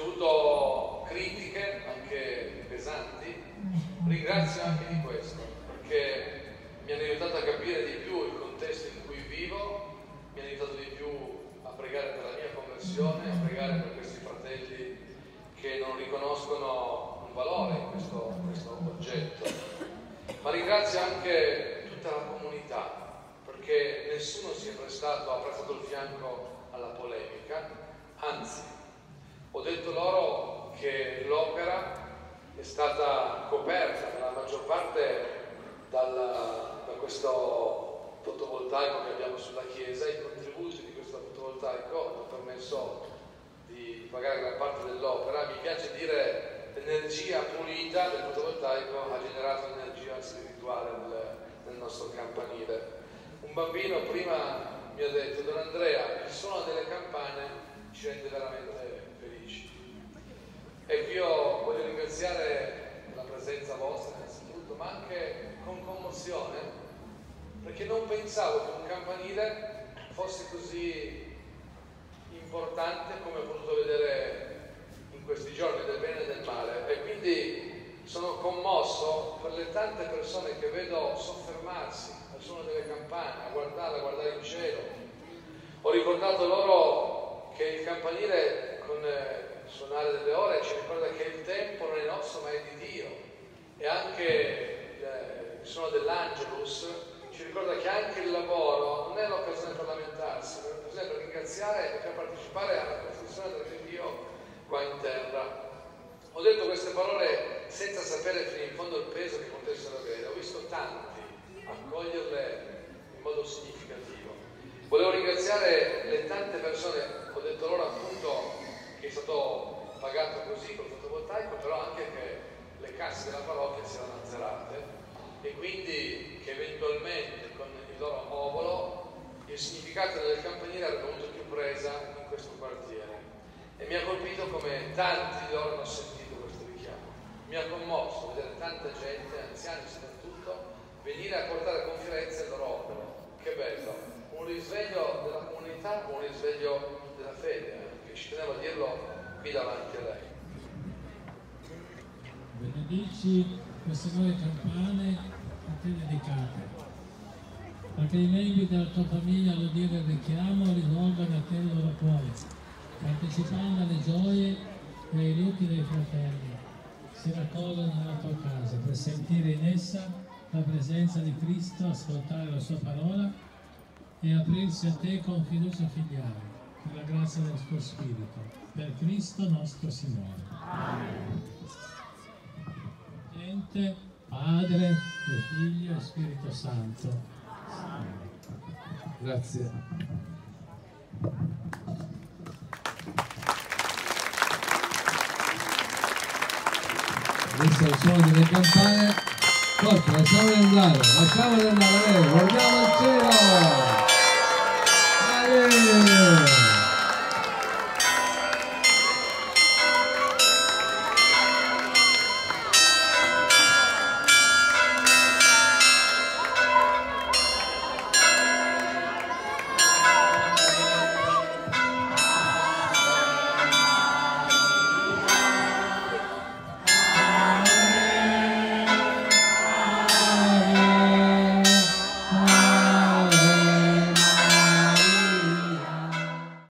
ricevuto critiche anche pesanti, ringrazio anche di questo, perché mi hanno aiutato a capire di più il contesto in cui vivo, mi hanno aiutato di più a pregare per la mia conversione, a pregare per questi fratelli che non riconoscono un valore in questo oggetto. Ma ringrazio anche tutta la comunità, perché nessuno si è prestato, ha prestato il fianco alla polemica, anzi, ho detto loro che l'opera è stata coperta per la maggior parte da questo fotovoltaico che abbiamo sulla chiesa. I contributi di questo fotovoltaico hanno permesso di pagare gran parte dell'opera. Mi piace dire l'energia pulita del fotovoltaico ha generato l'energia spirituale nel nostro campanile. Un bambino prima mi ha detto: Don Andrea, il suono delle campane ci rende veramente felici. Ecco, io voglio ringraziare la presenza vostra innanzitutto, ma anche con commozione, perché non pensavo che un campanile fosse così importante come ho potuto vedere in questi giorni, del bene e del male, e quindi sono commosso per le tante persone che vedo soffermarsi al suono delle campane, a guardare in cielo. Ho ricordato loro che il campanile con il suonare delle ore ci ricorda che il tempo non è nostro ma è di Dio, e anche il suono dell'Angelus ci ricorda che anche il lavoro non è l'occasione per lamentarsi, ma è l'occasione per ringraziare e per partecipare alla costruzione del regno di Dio qua in terra. Ho detto queste parole senza sapere fino in fondo il peso che potessero avere. Ho visto tanti accoglierle in modo significativo. Volevo ringraziare le tante persone, ho detto loro appunto che è stato pagato così col fotovoltaico, però anche che le casse della parrocchia si erano azzerate e quindi che eventualmente con il loro obolo il significato del campanile avrebbe avuto più presa in questo quartiere. E mi ha colpito come tanti di loro hanno sentito questo richiamo. Mi ha commosso vedere tanta gente, anziani soprattutto, venire a portare con fierezza il loro opero. Che bello! Un risveglio della comunità, un risveglio della fede, che ci tenevo a dirlo qui davanti a lei. Benedici queste nuove campane a te dedicate, perché i membri della tua famiglia all'udire il richiamo rivolgono a te il loro cuore, partecipando alle gioie e ai lutti dei fratelli. Si raccolgono nella tua casa per sentire in essa la presenza di Cristo, ascoltare la sua parola e aprirsi a te con fiducia filiale, per la grazia del tuo Spirito, per Cristo nostro Signore. Amen. Padre, e Figlio e Spirito Santo. Amen. Grazie. Adesso il suono delle campane. Forza, lasciamole andare, guardiamo il cielo! Allez!